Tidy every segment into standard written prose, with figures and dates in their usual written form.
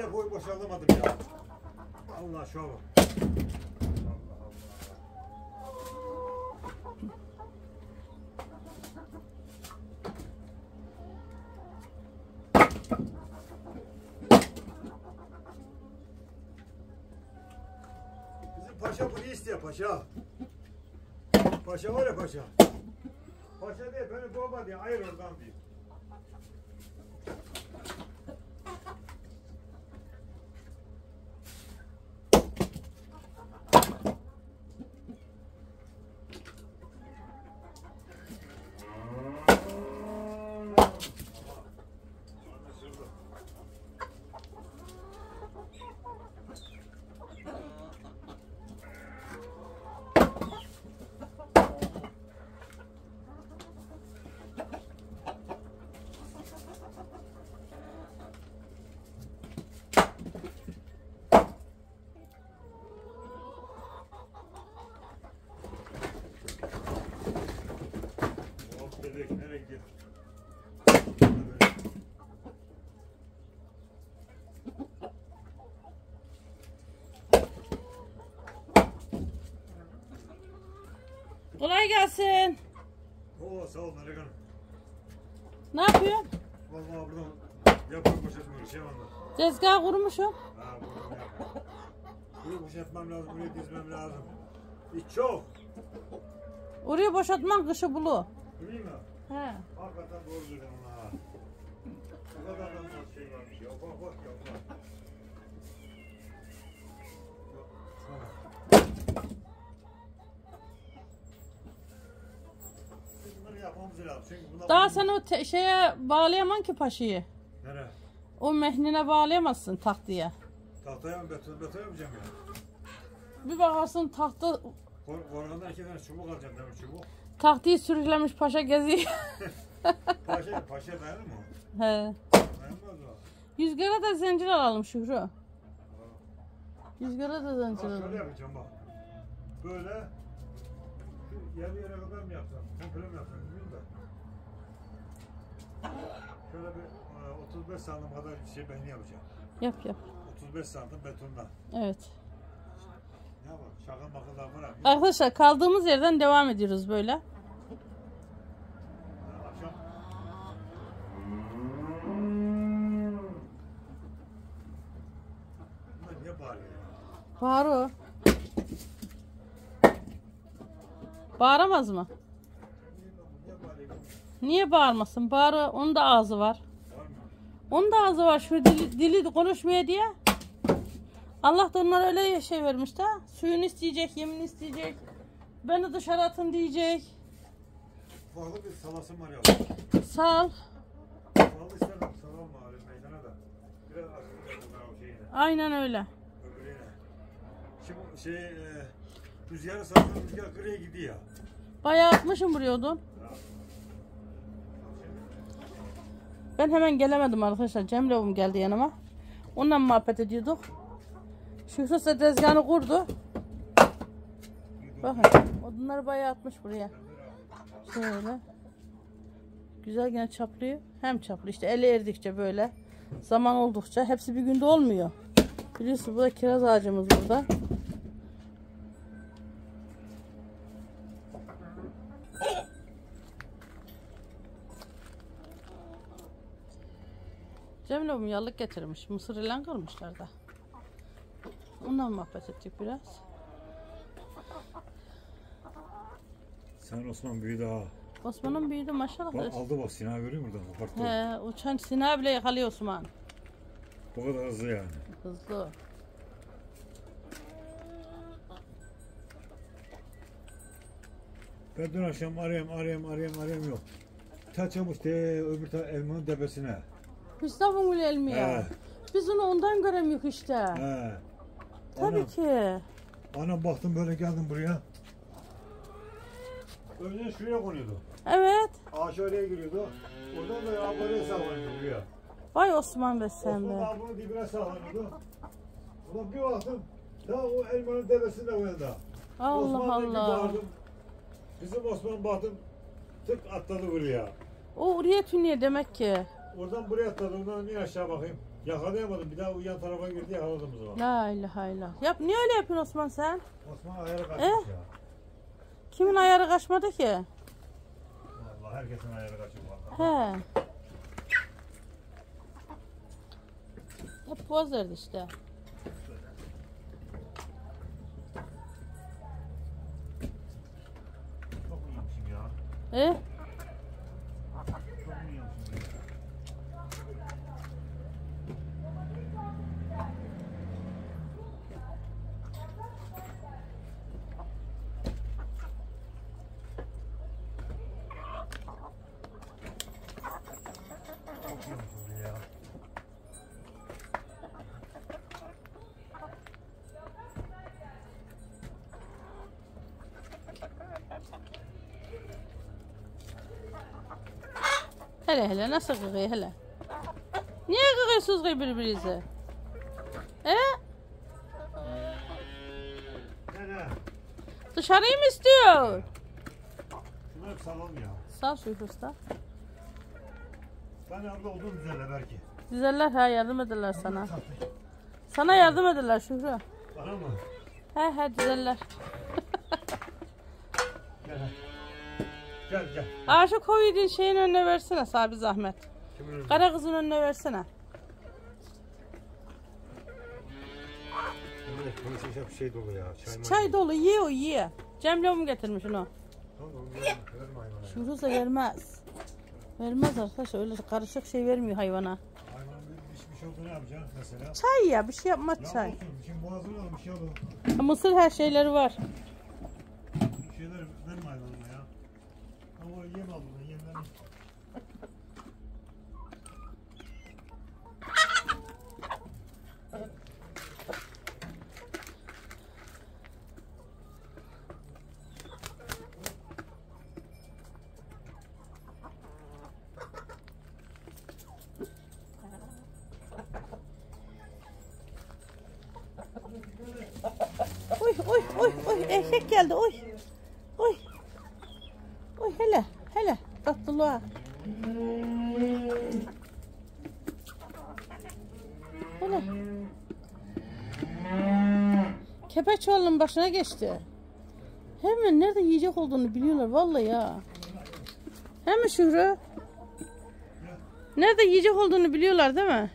depoyu boşaltamadım ya. Allah şov. Allah Allah. Bizim paşa bunu istiyor paşa. Paşa var ya paşa. Paşa diye beni baba diye ayır oradan diye. Bebek nereye gidiyor? Kolay gelsin. Oo sağ ol Melek Hanım. Ne yapıyorsun? Vallahi buradan yapıp boşaltmıyorum şey valla. Tezgah kurmuşum. Ha buradan yapıyorum. Burayı boşaltmam lazım, burayı dizmem lazım. İç çok. Orayı boşaltman kışı bulu. Değil mi? He. Hakikaten doğru diyorsun ha. Bu kadar da nasıl şey varmış ya. Bak ya bak. Bunları yapmamız lazım. Çünkü bunlar Daha sen o şeye bağlayamam ki paşayı. nereye? O mehnine bağlayamazsın tahtaya. Tahtaya mı beton yapacağım ya? Bir bakarsın tahta Korkan'da 2 tane çubuk alacağım demir çubuk. tahtayı sürüklemiş paşa geziyor. Paşa dayanır mı? He. Dayanmaz o. 100 lira da zincir alalım Şükrü. 100 lira da zincir Bak şöyle alalım. yapacağım bak. Böyle şu yarı yere kadar mı yapsam? Komple mi yapsam bilmiyorum da. Şöyle bir 35 santim kadar şey ben yapacağım. Yap yap. 35 santim betondan. Evet. Ne var? Şaka makıldan var abi. Arkadaşlar kaldığımız yerden devam ediyoruz böyle. Akşam. Bunlar niye bağırıyor ya? Bağır. Bağıramaz mı? Niye bağırıyor? Niye bağırmasın? Bağır, onun da ağzı var. Var mı? Onun da ağzı var. Şu dili konuşmaya diye. Allah da onlara öyle şey vermiş de. Suyunu isteyecek, yemini isteyecek. Beni dışarı atın diyecek. Farklı bir salasım var ya. Sal. Farklı isterim. Salam var meydana da. Biraz aslında o şeyine. Aynen öyle. Öbürüne. Şimdi rüzgarı sarsan rüzgar gıraya gidiyor. Bayağı atmışım buraya odun. Ben hemen gelemedim arkadaşlar. Cemre'm geldi yanıma. Onunla muhabbet ediyorduk. Şükrü ise tezgahını kurdu. Bakın odunları bayağı atmış buraya. Şöyle. Güzel gene çaplıyor. Hem çaplıyor işte eli erdikçe böyle. Zaman oldukça hepsi bir günde olmuyor. Biliyorsunuz burada kiraz ağacımız burada. Cemil'im yallık getirmiş. Mısır ile kırmışlar da. Ondan muhabbet ettik biraz. Sen Osman büyüdü ha. Osman'ın büyüdü maşallah. Bak aldı bak Sinan görüyor musun buradan? Aparttı. He, uçan Sina bile yakalıyor Osman. Bu kadar hızlı yani. Hızlı. Ben dün akşam arayayım yok. Ta çamış de öbür elmanın tepesine. Mustafa'nın gül elmi ya. He. Biz onu ondan göremiyoruz işte. He. Tabii Anam, ki. anam baktım böyle geldim buraya. Önce şuraya konuyordu. Evet. Ağaç oraya giriyordu. Oradan da ablayla sallanıyordu buraya. Vay Osman be sen Osman be. ablanın dibine sallanıyordu. Ulan bir baktım. Ta o elmanın tepesinde o yanda. Allah Osman'la bir Allah. bağırdım. Bizim Osman baktım. Tık atladı buraya. O oraya tünüyor demek ki. Oradan buraya atladı. Oradan in aşağı bakayım. Yakalayamadım. Bir daha o yan tarafa girdi yakaladım o zaman. La ilahe illallah. Yap, niye öyle yapıyorsun Osman sen? Osman ayarı kaçmış ya. Kimin ayarı kaçmadı ki? Vallahi herkesin ayarı kaçıyor vallahi. He. Hep boz verdi işte. Çok iyiymişim ya. E? Çok iyiymişim ya. Çok iyiymişim ya. Hele hele nasıl kıkıyor hele? Niye kıkıyorsunuz birbirinize? E? Ne? Dışarıyı mı istiyor? Şunlar hep salon ya. Sağ ol Şükrü Usta. Ben abla olduğum üzere belki. Güzeller ha, yardım ederler sana. Sana yardım ederler Şükrü. Bana mı? He güzeller. Gel. Gel gel. Aşık koyduğun şeyin önüne versene sahibi zahmet. Kimin önünde? Kara kızın önüne versene. Konuşacak bir şey dolu ya. Çay dolu ye o ye. Cemile mi getirmiş onu? Tamam verme hayvana ya. Şükrü Usta vermez. Vermez arkadaşlar, öyle karışık şey vermiyor hayvana. Hayvanın bir pişmiş oldu ne yapacaksın mesela? Çay ya, bir şey yapmaz Ya çay. olsun, şimdi boğazına da bir şey olur. Mısır her şeyleri var. Bir şeyler verme hayvanına ya. Ama yem al bunu, yemden. Oy eşek geldi oy. Oy. Oy hele hele tatlılığa. Hele. Kepeçoğlu'nun başına geçti. Hemen nerede yiyecek olduğunu biliyorlar vallahi ya. Hemen Şükrü. Nerede yiyecek olduğunu biliyorlar değil mi?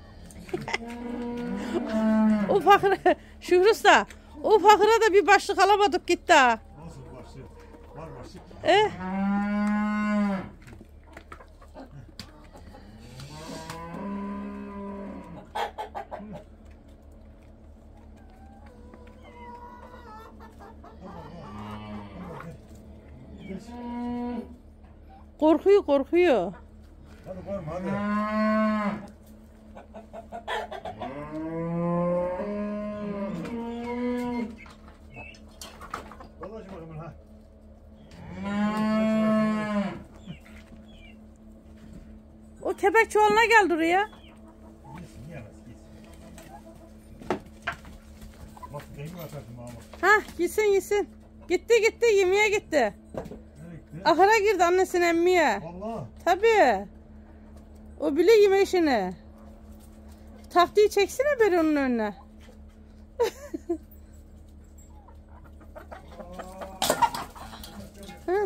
O fakir Şükrü Usta, o fakire da bir başlık alamadık gitti ha. Nasıl başlık? Var başlık. Korkuyor. Hadi koyma hadi. Dolaş bakalım ha. O kepek çuvalına geldi oraya. Yesin yemez yesin. Bak değil mi atarsın bana bak. Ha yesin. Gitti yemeğe gitti. Nereye gitti? Ahıra girdi annesine emmeye. Vallahi. Tabii. O bile yeme işini. Tahtayı çeksene beri onun önüne. Hı.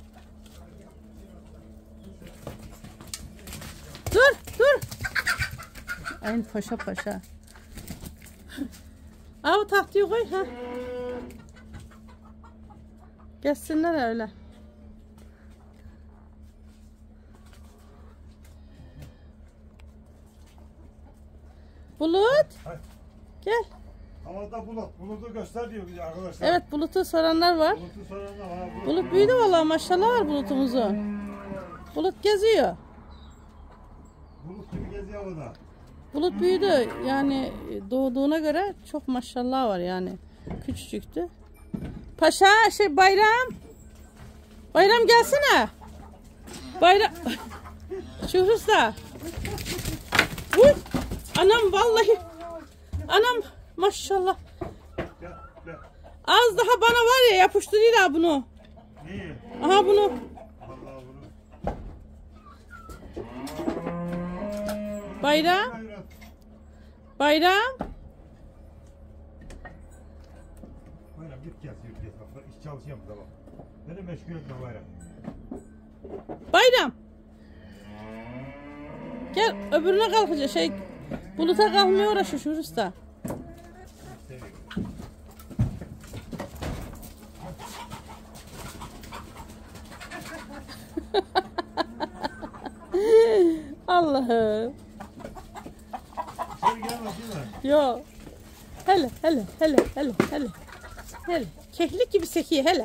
Dur. Aynı paşa. Al o tahtayı koy. Ha. Gelsinler öyle. Bulut. Hadi. Gel. Havada bulut. Bulutu göster diyor bize arkadaşlar. Evet Bulut'u soranlar var. Bulutu soranlar var. Bulut büyüdü vallahi maşallah var Bulut'umuzun. Bulut geziyor. Bulut gibi geziyor havada. Bulut büyüdü yani doğduğuna göre çok maşallah var yani. Küçücüktü. Paşa Bayram gelsene. Bayram. Şükrü Usta. Uy. Anam vallahi. Anam maşallah. Gel. Az daha bana var ya yapıştırıyorlar bunu. İyi. Aha bunu. Vallahi bunu. Bayram. Hayran. Bayram. Bayram git gel yürü git bak iş çalışıyorum da bak. Beni meşgul etme Bayram. Bayram. Gel öbürüne kalkacak buluta kalkmıyor uğraşıyor usta. Allah'ım. Seni gelmez değil mi? Yo. Hele. Hele. Keklik gibi sekiyor hele.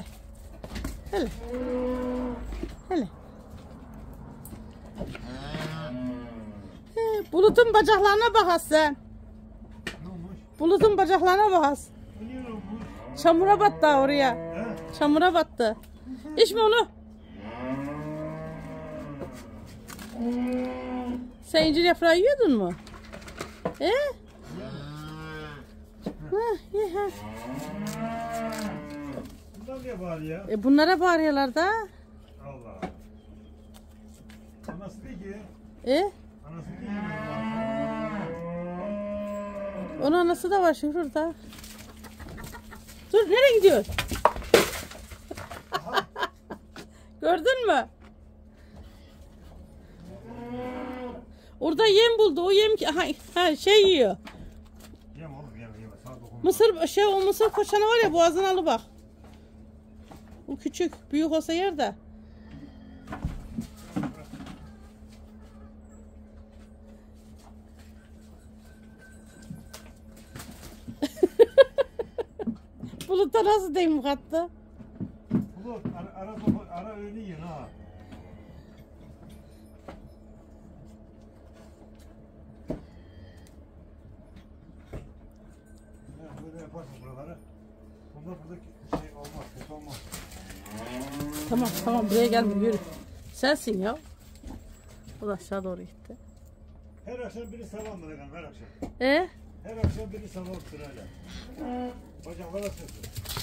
Hele. Bulutun bacaklarına bak sen. Ne olmuş? Bulutun bacaklarına bak. Ne niye olmuş? Çamura battı oraya. He? Çamura battı. İçme onu. Sen incir yaprağı yiyordun mu? Ye ha. Bundan niye bağırıyor ya? Bunlara bağırıyorlar da. Allah. Anası değil ki. Anası değil ki. Onun anası da var şurada. Dur nereye gidiyor? Gördün mü? Orada yem buldu. O yem yiyor. Yeme oğlum yeme. Sana dokunma. O mısır koçanı var ya boğazına alı bak. O küçük. Büyük olsa yer de. Bulutta nasıl deyim kattı? Bulut ara öyle yiyin ha. Böyle yaparsın buraları. Bunlar burada şey olmaz, kötü olmaz. Tamam buraya gelme yürü. Sensin ya. O da aşağı doğru gitti. Her akşam biri sabah mı dedim her akşam. Ee? Her akşam biri sabah sırayla. Bacaklara sırtı.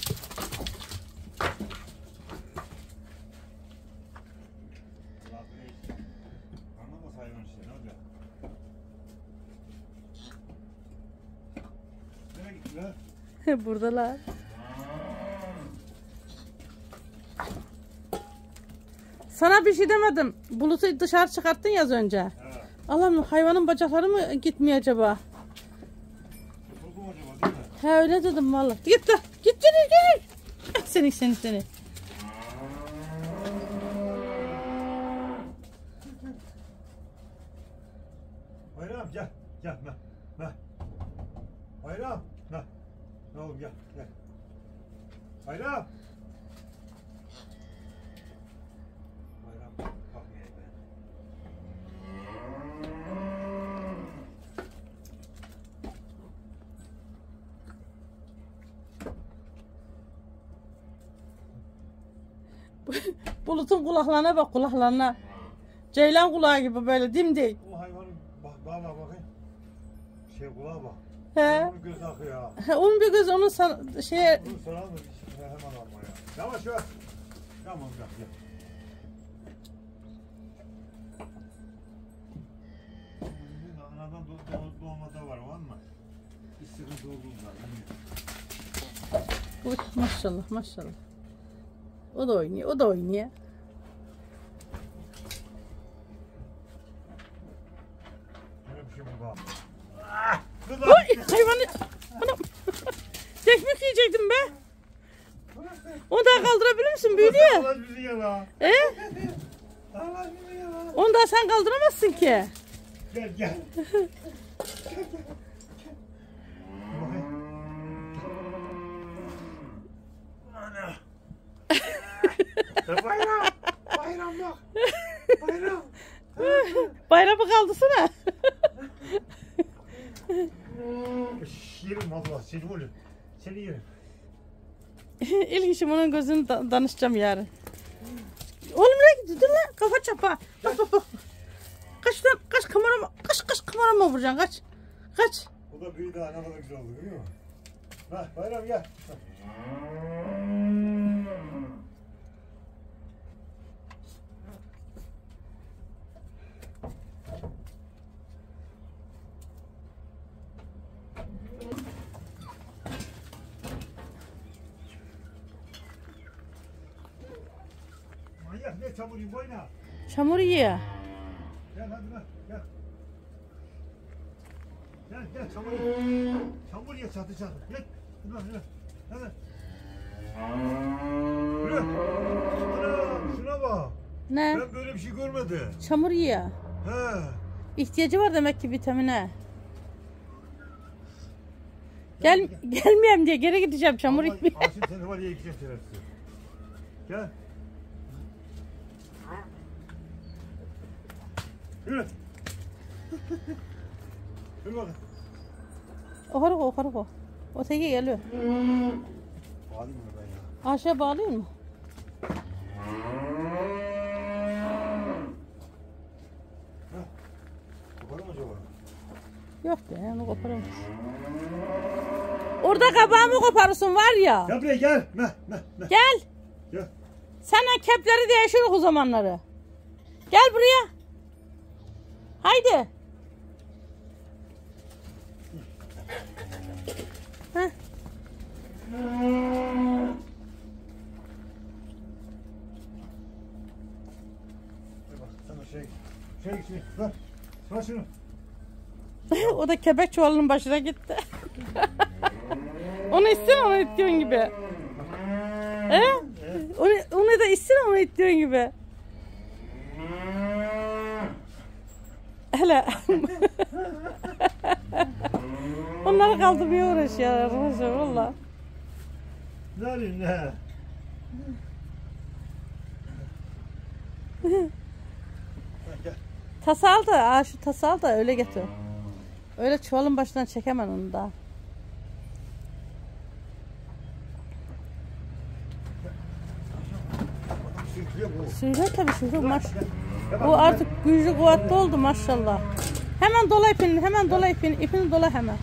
Anlamaz hayvan işte ne olacak? Nereye gittiler? Buradalar. Sana bir şey demedim. Bulutu dışarı çıkarttın ya az önce. He. Allah'ım hayvanın bacakları mı gitmiyor acaba? Tutuldum acaba değil mi? He öyle dedim vallahi. Git de. Git. Seni. Bayram gel. Gel. Bayram. Ne oğlum gel. Bayram. Bayram bakmıyor be. Bulutun kulaklarına bak kulaklarına. Ceylan kulağı gibi böyle dimdik. O hayvanın bağla bakayım. Kulağa bak. He. Onun göz akıyor ha. Onun bir göz onu şeye Bunu sorar mı? Hemen alma ya. Yavaş. Tamam gel. Anadan doğmada var mı? Bir sıkıntı olduğunda. Maşallah. O da oynuyor. Böyle bir şey bu bak. Hayvanı. Anam. Tekmek yiyecektim be. Onu daha kaldırabilir misin? Büyüdü ya. Allah bizi yala. Allah bizi yala. Onu daha sen kaldıramazsın ki. Gel. Ana. Bayram bak. Bayram. Bayramı kaldırsana. Yerim valla seni oğlum. Seni yerim. İlk işim onun gözünü danışacağım yarın. Oğlum nereye gidiyor? Dur lan kafa çapa. Bak. Kaç kamerama vuracaksın kaç. Bu da büyüdü ne kadar güzel oldu görüyor musun? Bayram gel. ne çamur yiyeyim oyna. Çamur yiyor. Gel hadi lan gel. Gel çamur ye. Çamur ye çatı çatı. Gel. Yürü. Hadi. Yürü. Ana şuna bak. Ne? Ben böyle bir şey görmedim. Çamur yiyor. He. İhtiyacı var demek ki vitamine. Gelmeyeyim diye geri gideceğim çamur yiyip. Aşın seni var ya gideceğim şerefsiz. Gel. Yürü. Yürü bakın. Okarık o. O teki geliyor. Bağlayayım bunu ben ya. Aşağı bağlıyor mu? Koparım acaba? Yok be onu koparım. Orada kabağımı koparırsın var ya. Gel buraya gel. Gel. Gel. Sana kepleri değişiriz o zamanları. Gel buraya. Haydi. Heh. Bak sana şey ver. Ver şunu. O da kepek çuvalının başına gitti. Onu isteme onu ittiğin gibi. He? Onu da isteme onu ittiğin gibi. Hele. Onları kaldırmaya uğraşıyor arkadaşlar valla. Ne? Gel. Tası al da, şu tası al da öyle getir. Öyle çuvalın başından çekemem onu da. Sürüyor tabii sürüyor maşallah. Bu artık güçlü kuvvetli oldu maşallah. Hemen dola ipini, hemen dola ipini, ipini dola hemen.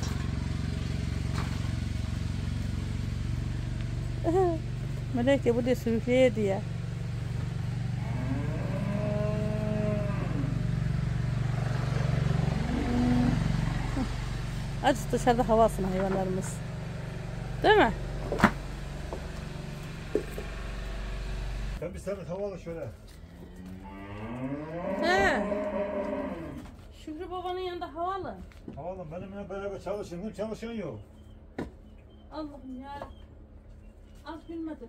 Melek de bu da sürükleye diye. Acık dışarıda hava alsın hayvanlarımız. Değil mi? Sen bir senet hava al şöyle. He. Şükrü babanın yanında hava alın. Hava alın benimle beraber çalışın. Çalışan yok. Allah'ım ya. Az bilmedim.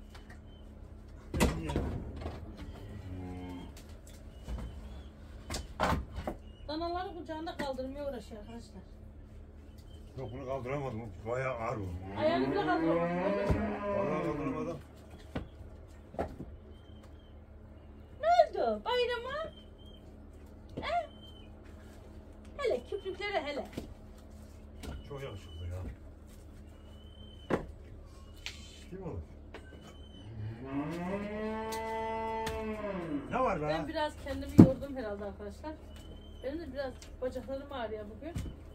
Danaları kucağında kaldırmaya uğraşıyor arkadaşlar. Yok bunu kaldıramadım. Bayağı ağır bu. Ayağını bile kaldıramadım. Vallahi kaldıramadım. Ne oldu? Bayrama? He? Hele küplüklere hele. Çok yakışıklı ya. Kim olur? Ne var be? Ben biraz kendimi yordum herhalde arkadaşlar. Benim de biraz bacaklarım ağrıyor bugün.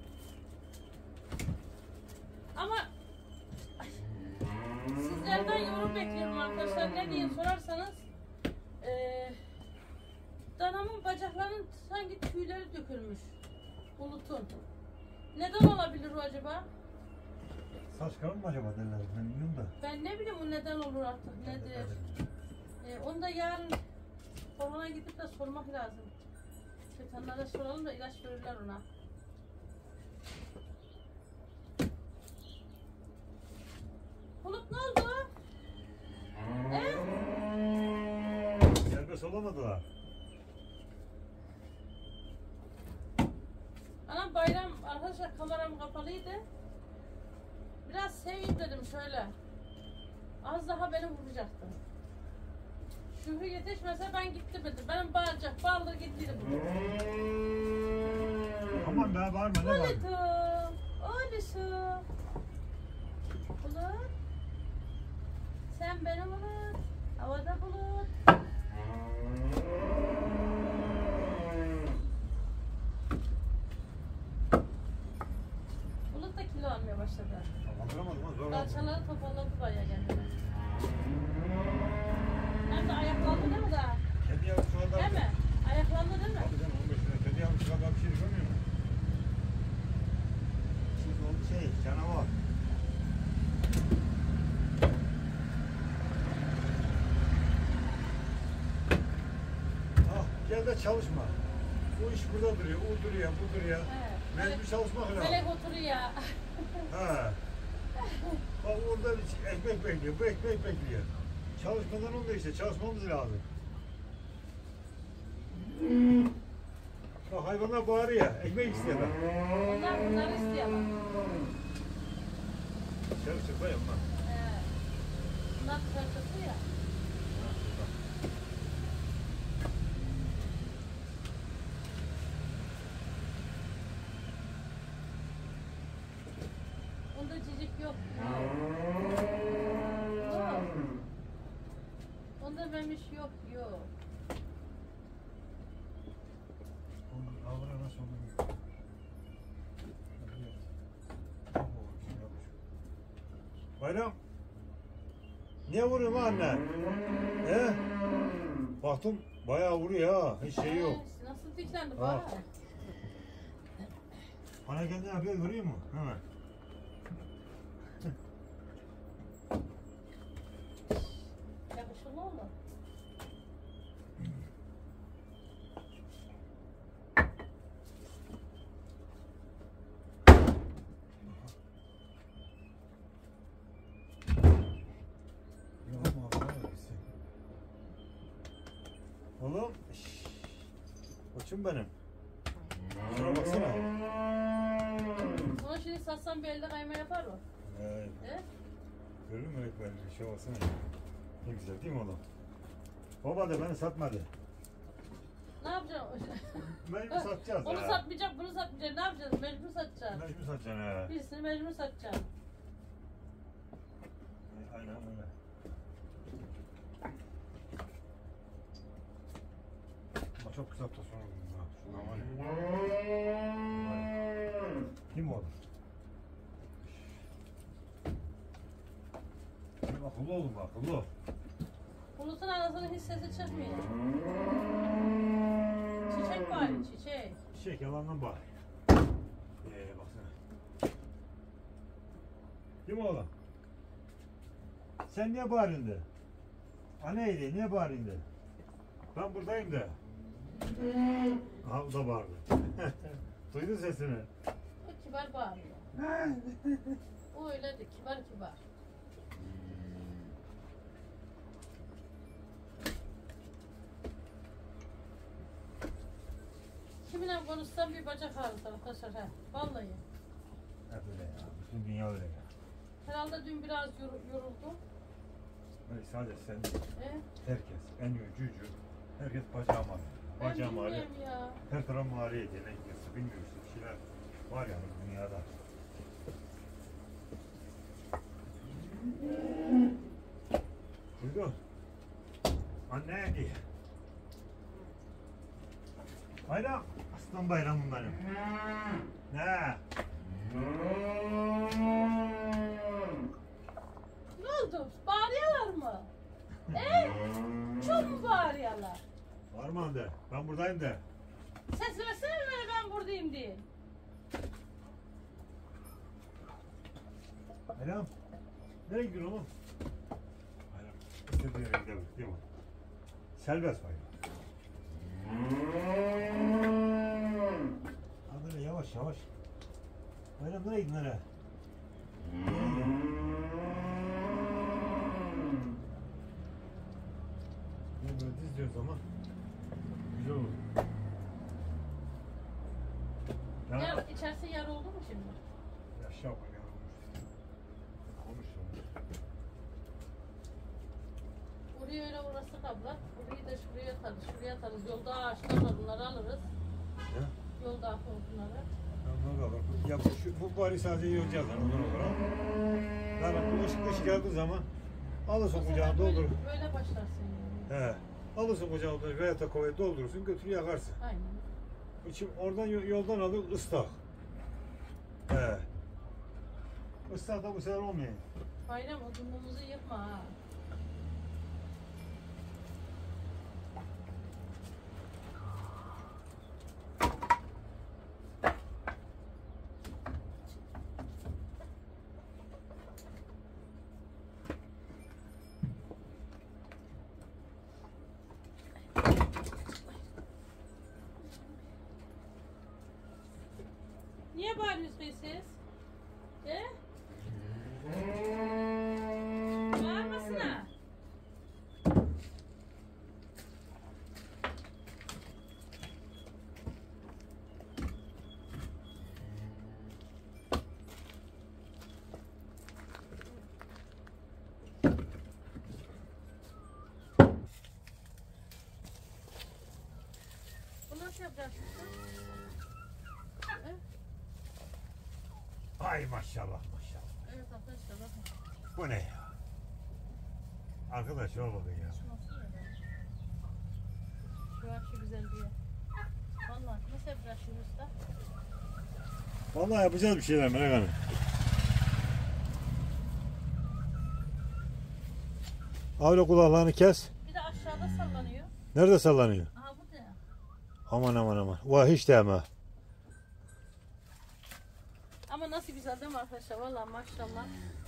Ama ay, sizlerden yorum bekliyorum arkadaşlar. Ne diye sorarsanız danamın bacaklarının sanki tüyleri dökülmüş. Bulutun. Neden olabilir o acaba? Saç kalın mı acaba derler? Ben bilmiyorum da. Ben ne bileyim o neden olur artık nedir? Onu da yarın korona gidip de sormak lazım. Veterinerlere soralım da ilaç verirler ona. Bulut ne oldu? Serbest olamadılar. Anam bayram arkadaşlar kameram kapalıydı. Biraz seveyim dedim şöyle. Az daha beni vuracaktı. Şükrü yetişmese ben gittim dedim. Benim bağıracak bağırdı gittiydi bugün. Aman be bağırma ne var? Bulutum. Oğluşum. Bulut. Sen beni bulut. Havada bulut. Bulut da kilo almaya başladı. Kaldıramadım ha zor oldu. Kalçaları toparladı bayağı kendine. Hem de ayaklandı değil mi daha? Kedi yavrusu kadar. Değil mi? Ayaklandı değil mi? Tabii canım 15 lira. Kedi yavrusu kadar bir şey görmüyor musun? Şimdi oldu canavar. Gel de çalışma. Bu iş burada duruyor, o duruyor, bu duruyor. Evet. Mecbur çalışmak lazım. Melek oturuyor. Ha. Bak orada ekmek bekliyor, bu ekmek bekliyor. Çalışmadan olmuyor işte, çalışmamız lazım. Bak hayvanlar bağırıyor, ekmek istiyorlar. Onlar bunları istiyorlar. Dışarı çıkmayın lan. Evet. Bunlar tıraşası ya. Onda cicik yok. Yok. Onda memiş yok, yok. Avra nasıl olur? Bayram. Niye vuruyorsun lan anne? He? Baktım bayağı vuruyor ha. Hiç şey yok. Nasıl diklendi Ha. bana? Bana kendine yapıyor görüyor mu? Hemen. Yakışıklı oldu. Yapma bana gitsin. Oğlum. şşş. Koçum benim. Şuna baksana. Onu şimdi satsam bir elde kayma yapar mı? He? Görür mü öğretmen? Şuna baksana. Ne güzel değil mi oğlum? Baba da beni satmadı. Ne yapacaksın? Mecbur satacağız Onu ha. satmayacak, bunu satmayacak. Ne yapacağız? Mecbur satacaksın. Mecbur satacaksın ha. Birisini mecbur satacaksın. Aynen öyle. Ama çok güzel tasarım oldu ha. Şuna var ya. Kim olur? Akıllı olun akıllı. Bulutun anasının hiç sesi çıkmıyor. Çiçek var, çiçek. Çiçek yalandan bak. Baksana. Kim oğlum? Sen niye bağırıyorsun de? Aneydi, niye bağırıyorsun de? Ben buradayım de. Aha o da bağırdı. Duydun sesini. O kibar bağırıyor. O öyle de kibar kibar. Kiminle konuşsam bir bacak ağrısı arkadaşlar. He. Vallahi. Hep öyle ya. Bütün dünya öyle ya. Herhalde dün biraz yoruldum. Öyle sadece sen, He? herkes, en cücü, herkes bacağım ağrıyor. Ben Bacağım ağrıyor. bilmiyorum ya. Her tarafım ağrıyor diye ne gidiyorsa bilmiyoruz. Bir şeyler var ya bu dünyada. Duydun? Anne diye. Bayram. Aslan bayramım benim. Ne? Ne oldu? Bağırıyorlar mı? Çok mu bağırıyorlar? Var mı anda? Ben buradayım de. Ses versene bana ben buradayım diye. Bayram. Nereye gidiyorsun oğlum? Bayram. İstediğin yere gidelim değil mi? Serbest bayram. Hadi yavaş yavaş. Bayram nereye gidiyorsun nereye? Böyle diziyoruz ama güzel olur. Yar, içerisi yar oldu mu şimdi? Aşağı bak ya. Konuşalım. Buraya öyle orası kabla. Burayı da şuraya atarız. Şuraya atarız. Yolda ağaçlar var. Bunları alırız. Ya? Yolda bunları. Ondan da bak. Ya bu bari sadece yiyeceğiz lan ondan olarak. Yani bu ışık geldiği zaman alırsın kucağına doldur. Böyle başlarsın yani. He. Alırsın kucağına veya da kovaya doldurursun götür yakarsın. Aynen. İçim oradan yoldan alır ıslak. He. Islak da bu sefer olmuyor. Bayram odunumuzu yıkma ha. Niye bağırıyorsunuz siz? He? Bağırmasına. Bunu nasıl yapacaksın? Ay maşallah maşallah. Evet arkadaşlar bakın. Bu ne ya? Arkadaş olmadı ya. Şu nasıl öyle? Şu an şu güzel diye. Vallahi nasıl yapacaksın usta? Vallahi yapacağız bir şeyler Melek Hanım. Öyle kulaklarını kes. Bir de aşağıda sallanıyor. Nerede sallanıyor? Aha bu da. Aman aman aman. Vay hiç de ama. Ama nasıl güzel değil mi arkadaşlar? Vallahi maşallah.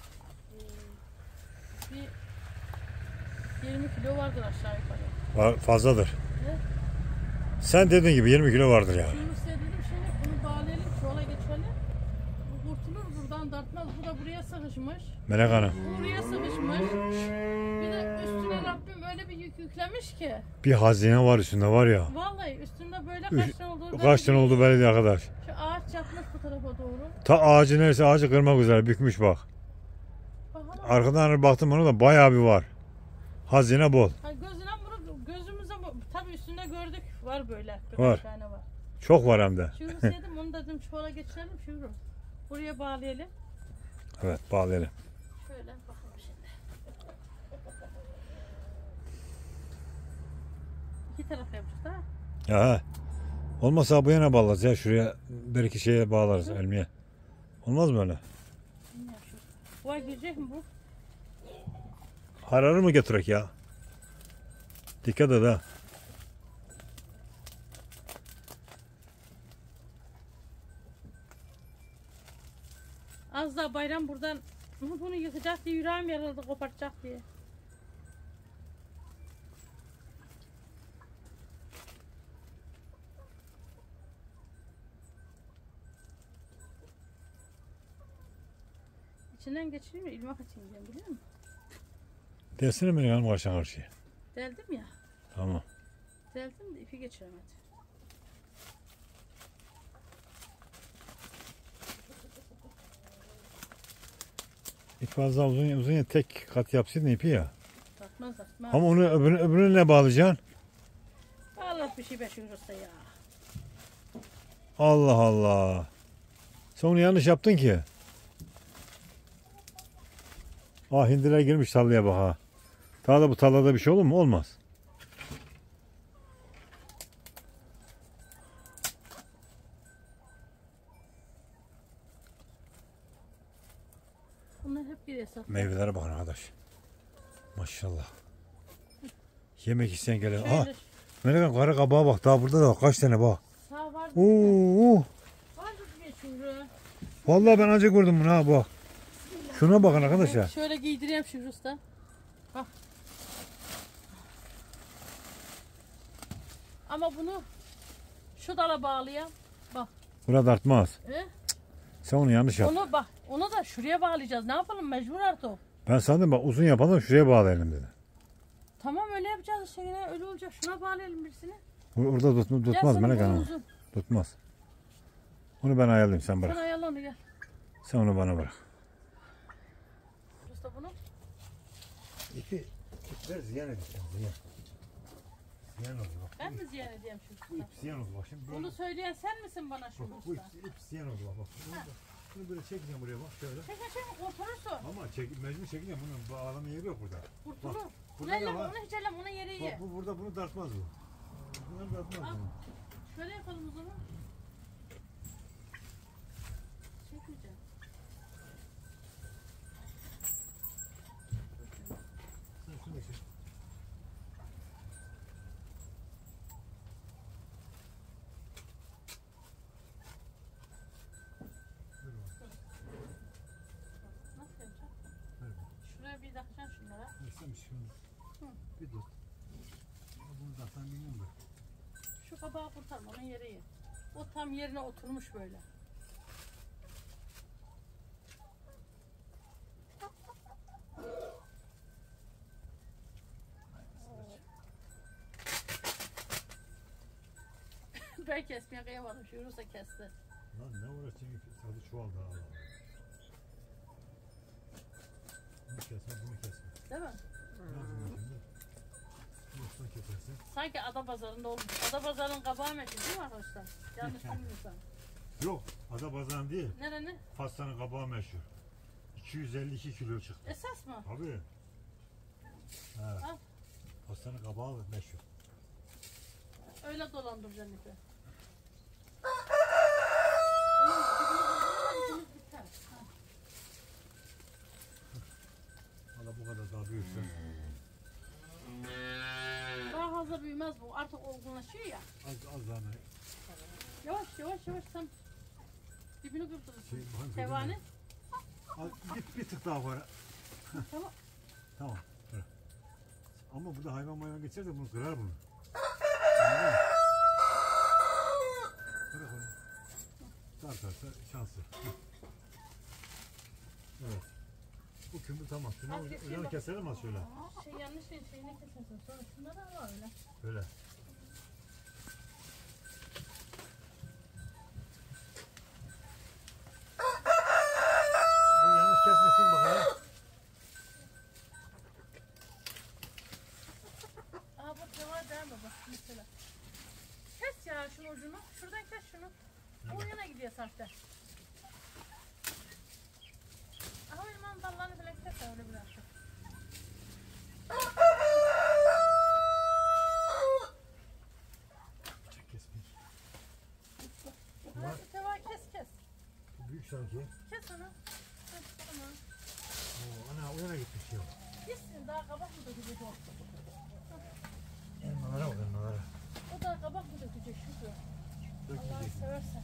Bir 20 kilo vardır aşağı yukarı. Var, fazladır. Evet. Sen dediğin gibi 20 kilo vardır ya. Şimdi size dedim şöyle bunu bağlayalım, çuvala geçelim. Bu kurtulur buradan dartmaz. Bu da buraya sıkışmış. Melek Hanım. Bu buraya sıkışmış. Bir de üstüne Rabbim öyle bir yük yüklemiş ki. Bir hazine var üstünde var ya. Vallahi üstünde böyle kaç tane olduğu Kaç tane oldu belli değil arkadaş. Şu ağaç yapmış bu tarafa doğru. Ta ağacı neresi ağacı kırmak üzere bükmüş bak. Bakalım. Arkadan baktım ona da bayağı bir var. Hazine bol. Ha, gözümüze tabii üstünde gördük. Var böyle. Var. Bir tane var. Çok var hem de. Şuuru dedim onu dedim çuvala geçirelim şuuru. Buraya bağlayalım. Evet bağlayalım. Şöyle bakalım şimdi. İki taraf yapacağız ha. Aha. Olmasa bu yana bağlarız ya şuraya bir iki şeye bağlarız elmiye. Olmaz mı öyle? Bilmiyorum şu. Vay girecek mi bu? Hararı mı getirek ya? Dikkat et ha. Az daha bayram buradan bunu yıkacak diye yüreğim yarıldı kopartacak diye. İçinden geçireyim mi? İlmek atayım diyorum biliyor musun? Dersene Melek Hanım karşıya karşıya. Deldim ya. Tamam. Deldim de ipi geçiremedim. İp fazla uzun ya tek kat yapsaydın ipi ya. Takmaz. Ama onu öbürüne ne bağlayacaksın? Allah bir şey beşiyorsa ya. Allah Allah. Sen onu yanlış yaptın ki. Ah hindiler girmiş tarlaya bak ha. Daha da bu tarlada bir şey olur mu? Olmaz. Bunlar hep bir hesap. Meyvelere bakın arkadaş. Maşallah. Yemek isteyen gelen. Şöyle Aha Melek Hanım kara kabağa bak. Daha burada da bak. Kaç tane bak. sağ var. Oo. Vardı bir şuru. Vallahi ben ancak gördüm bunu ha bak. Şuna bakın arkadaşlar. Şöyle giydireyim şu usta. Bak. Ama bunu şu dala bağlayayım. Bak. Burada artmaz. E? Sen onu yanlış yaptın. Onu bak. Onu da şuraya bağlayacağız. Ne yapalım? Mecbur artık. Ben sandım bak uzun yapalım şuraya bağlayalım dedi. Tamam öyle yapacağız işte yine öyle olacak. Şuna bağlayalım birisini. Burada tutmaz Gelsin, Melek bu Hanım. uzun. Tutmaz. Onu ben ayarlayayım sen Sen bırak. ayarla onu gel. Sen onu bana bırak. Usta bunu. İpi ver ziyan edeceğim ziyan. Ziyan oldu bak. Ben mi ziyan edeyim şu Bu usta? ip ziyan oldu bak şimdi. Bunu söyleyen sen misin bana şu Bak, bu usta? ip ziyan oldu bak. Bunu böyle çekeceğim buraya bak şöyle. Çek kurtulursun. Ama mecbur çekeceğim bunun bağlama yeri yok burada. Kurtulur. Bak, Bunu burada ne elleme var? onu hiç elleme onun yeri iyi. Bak bu burada bunu dartmaz bu. Bunları dartmaz Al. bunu. Şöyle yapalım o zaman. Çekeceğim. Sen şunu da çek. Nasıl yapacağım? Ver bak. Şuraya bir takacaksın şunlara. Sen şunu bir dur. Bunu dartan bilmiyorum da. Şu kabağı kurtarma onun yeri iyi. O tam yerine oturmuş böyle. Ben kesmeye kıyamadım. Şu Yunus'a kesti. Lan ne uğraşacaksın? Tadı çuval daha al. Bunu kesme, bunu kesme. Değil mi? Ne yapayım şimdi? Yoksa kesersin. Sanki Adapazarı'nda olmuş. Adapazarı'nın kabağı meşhur değil mi arkadaşlar? Yanlış bilmiyorsam. Yok, Adapazarı değil. Nereni? Pastanın kabağı meşhur. 252 kilo çıktı. Esas mı? Tabii. Evet. Al. Pastanın kabağı meşhur. Öyle dolandıracaksın ipi. Valla bu kadar daha büyükse. Daha fazla büyümez bu. Artık olgunlaşıyor ya. Az daha ne? Yavaş yavaş yavaş sen dibini kırdırırsın. Bakın Tevani. bir tık daha var. Tamam. Tamam. Dur. Ama burada hayvan geçerse bunu kırar bunu. Anladın mı? Bırak onu. Tartarsa şanslı. Evet. Bu kümür tamam. Şunu Az geçeyim uyanı bak. keselim az şöyle. Yanlış şeyini kesersin. Sonra şunları al öyle. Böyle. Bu yanlış kesmesin bakalım. Aa bu teva değil mi bak mesela. Kes ya şunun ucunu. Şuradan kes şunu. Bu yana gidiyor sahte. Aha iman dallarını bile kes öyle biraz. Çek kesmeyin. Ha, şu teva kes. Bu büyük sanki. Kes onu. Heh, tamam. Oo, ana o yana gitmiş ya. Kessin daha kabak mı dökecek o? Elmalara bak elmalara. O da kabak mı dökecek şu? Allah'ını Dökmeyecek. seversen.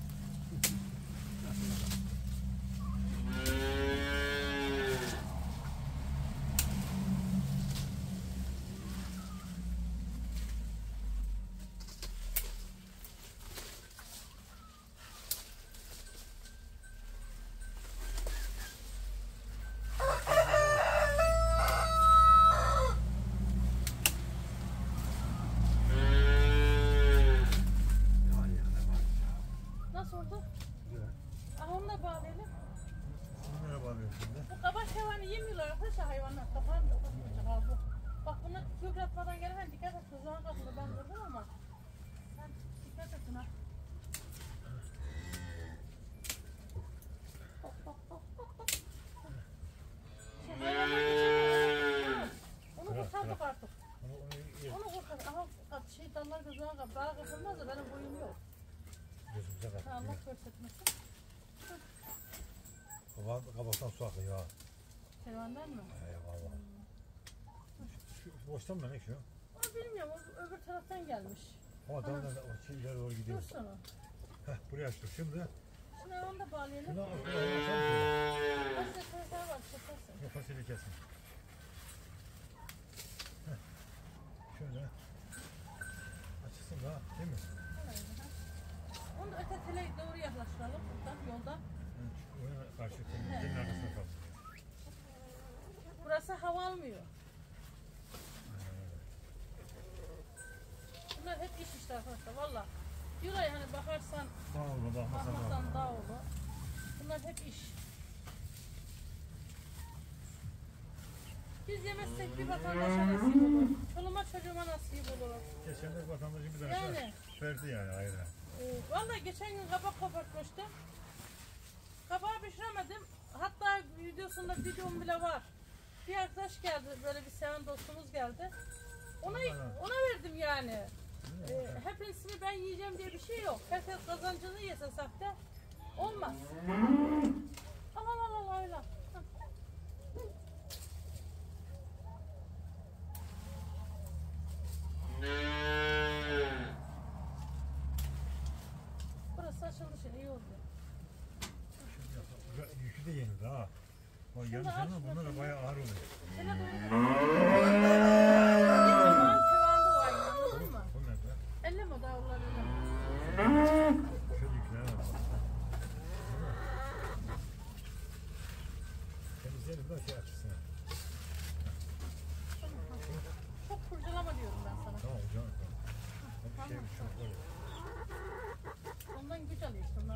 Nasıl oldu? Güzel. Aha onu da bağlayalım. Bunlara bağlıyorum şimdi. Bu kabak hayvanı yemiyorlar arkadaşlar hayvanlar. Kapan da bu. Bak bunu kıvratmadan gelirken dikkat et. Tuzağın kapını ben kırdım ama. Sen dikkat et buna. Şey, hayvanlar geçemiyor. Onu kurtardık artık. Onu kurtardık. Aha şey dallar gözüne kapı. Daha kırpılmaz da benim boyum yok. Gözümüze Ha, kalktı. Allah göstermesin. Kabaktan su akıyor ha. Hayvanlar mı? Eyvallah. Şu boştan mı ne şu? Onu bilmiyorum. O öbür taraftan gelmiş. O adamlar o şey ileri doğru gidiyor. Dur sana. Heh buraya açtık şimdi. Şimdi onu da bağlayalım. Şunu açalım şöyle. Nasıl tarafa var? Çekersin. Bu fasulye kesin. Heh. Şöyle. Açılsın daha değil mi? Onu da öte tele doğru yaklaştıralım. Buradan yoldan. Oyuna karşı dinin arkasına kal. Burası hava almıyor. Bunlar hep iş işte arkadaşlar. Valla. Diyorlar ya hani bakarsan Sağ olun bakmasan da. bakmasan daha olur. Bunlar hep iş. Biz yemezsek bir vatandaşa nasip olur. Çoluğuma çocuğuma nasip olur. Geçen de vatandaşın bir tane Yani. verdi yani ayrı. Vallahi geçen gün kabak kopartmıştım. Kabağı pişiremedim. Hatta videom bile var. Bir arkadaş geldi, böyle bir seven dostumuz geldi. Ona verdim yani. Hepsini ben yiyeceğim diye bir şey yok. Herkes kazancını yese sahte olmaz. Allah öyle. Burası açıldı şimdi iyi oldu. Yükü de yenildi ha. Bak Şunu yanlış aç, ama bunlar da bayağı ağır oluyor. Şöyle doğru. Kıvamda o aynı anladın mı? Bu nerede? Elleme davulları elleme. Şöyle yüklere bak. Temizleyelim de şey açsın. Çok kurcalama diyorum ben sana. Tamam hocam. Tamam. Bir şey çok böyle.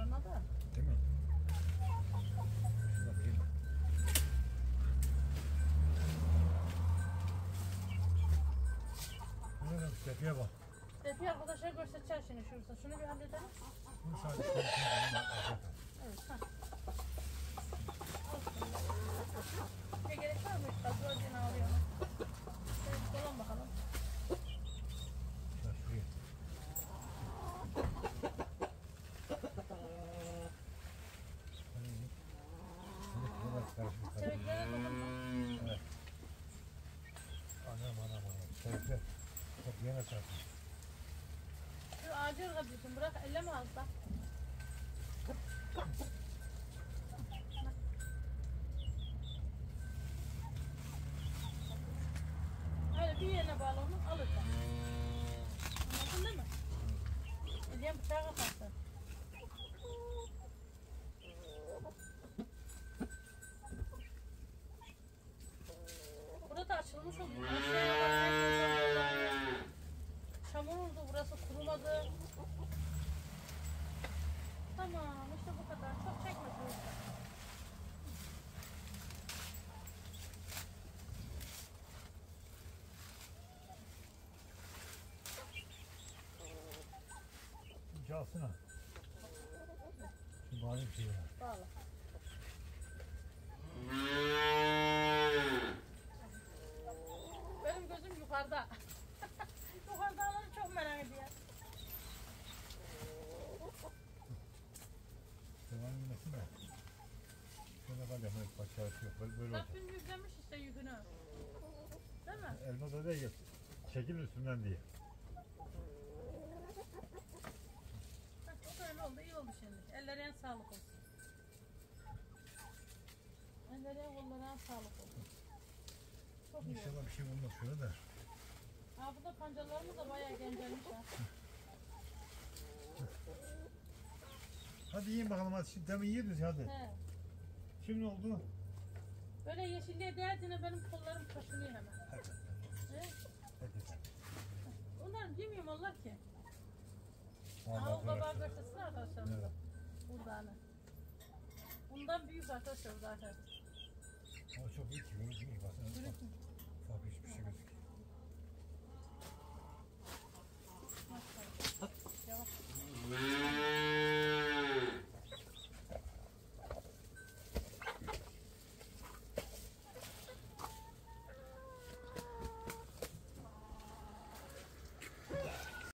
kaşarına da. Değil mi? Şuna bakayım. Bu ne lan? Tepeye bak. Tepi arkadaşlar göstereceğiz şimdi şurası. Şunu bir halledelim. Bunu sadece konuşuyorum. Evet, ha. Bir gerek var mı? Fazla ödüğünü alıyor mu? Şöyle dolan bakalım. Şuraya. Sebeplere dokunma. Evet. Anam. Sebepler. Çok yana çarptı. Şu ağacı ırgatıyorsun. Bırak elleme az da. Öyle bir yerine bağla onu alırsan. Anladın değil mi? Elden bıçağı kapatsın. Burada açılmış oluyor. Aşağıya bak. Çamur oldu. Burası kurumadı. Tamam işte bu kadar. Çok çekme bu yüzden. Çalsın ha. Şu bari bir şey var. Bağla. Benim gözüm yukarıda. Yukarıda alanı çok merak ediyor. Devam etmesin de. Şöyle kalacağım. Evet, bak çaresi yok. Böyle olacak. Rabbim yüklemiş işte yükünü. Değil mi? Elma da değil. Çekil üstünden diye. Bak o da öyle oldu. İyi oldu şimdi. Ellerine sağlık olsun. Ellerine kollarına sağlık olsun. Çok iyi oldu. İnşallah bir şey olmaz şöyle de. Ha bu da pancarlarımız da bayağı gencelmiş ha. Hadi yiyin bakalım hadi. Şimdi demin yiyordunuz hadi. He. Şimdi ne oldu? Böyle yeşilliğe değerdiğine benim kollarım kaşınıyor hemen. Hadi. He? Hadi. Onlar yemiyorum Allah ki. Vallahi Ha o kabağı arkadaşlar. göstersin arkadaşlar. Evet. Burada hani. Bundan büyük arkadaşlar zaten. Ama çok iyi ki. Görüntü iyi. Bakın. Yürütün. Ufak hiçbir şey gözüküyor.